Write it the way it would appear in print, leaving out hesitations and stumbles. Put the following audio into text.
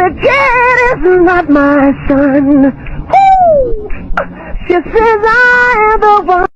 the kid is not my son. Woo! She says I am the one.